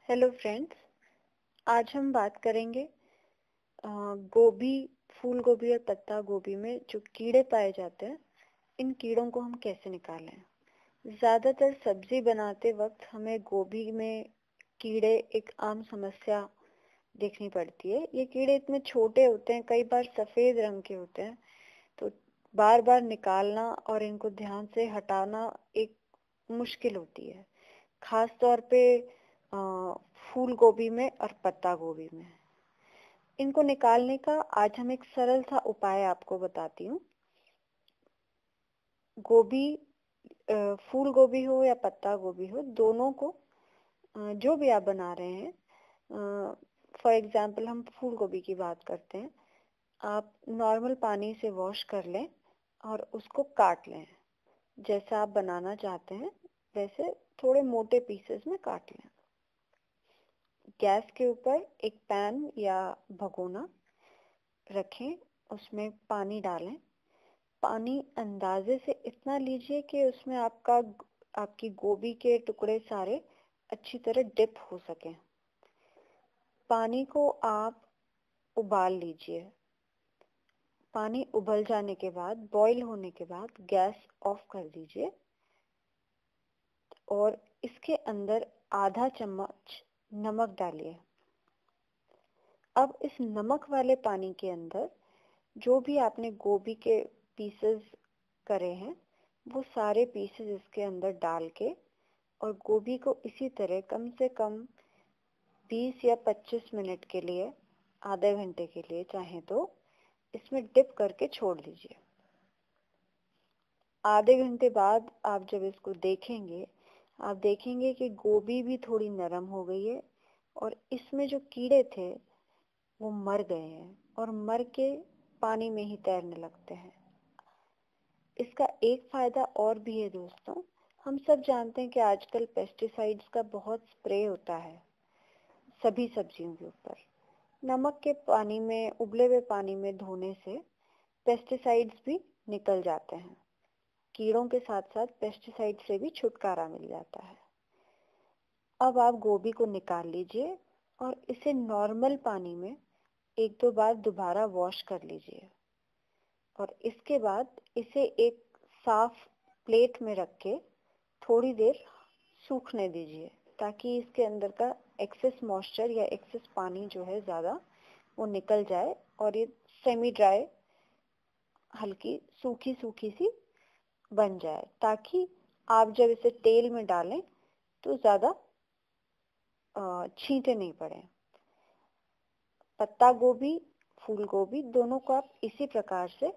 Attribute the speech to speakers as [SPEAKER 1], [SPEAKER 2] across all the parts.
[SPEAKER 1] Hello friends, आज हम बात करेंगे गोभी, फूल गोभी और पत्ता गोभी में जो कीड़े पाए जाते हैं, इन कीड़ों को हम कैसे निकालें। ज़्यादातर सब्जी बनाते वक्त हमें गोभी में कीड़े एक आम समस्या देखनी पड़ती है। ये कीड़े इतने छोटे होते हैं, कई बार सफ़ेद रंग के होते हैं, तो बार बार निकालना और इनको ध्यान से हटाना एक मुश्किल होती है, खास तौर पे फूल गोभी में और पत्ता गोभी में। इनको निकालने का आज हम एक सरल सा उपाय आपको बताती हूँ। गोभी, फूल गोभी हो या पत्ता गोभी हो, दोनों को जो भी आप बना रहे हैं, फॉर एग्जाम्पल हम फूल गोभी की बात करते हैं, आप नॉर्मल पानी से वॉश कर लें और उसको काट लें। जैसा आप बनाना चाहते हैं वैसे थोड़े मोटे पीसेस में काट लें। गैस के ऊपर एक पैन या भगोना रखें, उसमें पानी डालें। पानी अंदाजे से इतना लीजिए कि उसमें आपकी गोभी के टुकड़े सारे अच्छी तरह डिप हो सकें। पानी को आप उबाल लीजिए। पानी उबल जाने के बाद, बॉईल होने के बाद गैस ऑफ कर दीजिए और इसके अंदर आधा चम्मच नमक डालिए। अब इस नमक वाले पानी के अंदर जो भी आपने गोभी के पीसेस करे हैं, वो सारे पीसेस इसके अंदर डाल के और गोभी को इसी तरह कम से कम 20 या 25 मिनट के लिए, आधे घंटे के लिए चाहे तो इसमें डिप करके छोड़ दीजिए। आधे घंटे बाद आप जब इसको देखेंगे, आप देखेंगे कि गोभी भी थोड़ी नरम हो गई है और इसमें जो कीड़े थे वो मर गए हैं और मर के पानी में ही तैरने लगते हैं। इसका एक फायदा और भी है दोस्तों, हम सब जानते हैं कि आजकल पेस्टिसाइड्स का बहुत स्प्रे होता है सभी सब्जियों के ऊपर। नमक के पानी में, उबले हुए पानी में धोने से पेस्टिसाइड्स भी निकल जाते हैं। कीड़ों के साथ साथ पेस्टिसाइड से भी छुटकारा मिल जाता है। अब आप गोभी को निकाल लीजिए और इसे नॉर्मल पानी में एक दो बार दोबारा वॉश कर लीजिए और इसके बाद इसे एक साफ प्लेट में रख के थोड़ी देर सूखने दीजिए, ताकि इसके अंदर का एक्सेस मॉइस्चर या एक्सेस पानी जो है ज़्यादा, वो निकल जाए और ये सेमी ड्राई, हल्की सूखी सूखी सी बन जाए, ताकि आप जब इसे तेल में डालें तो ज़्यादा छींटे नहीं पड़े। पत्ता गोभी, फूल गोभी दोनों को आप इसी प्रकार से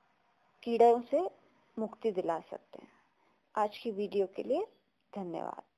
[SPEAKER 1] कीड़ों से मुक्ति दिला सकते हैं। आज की वीडियो के लिए धन्यवाद।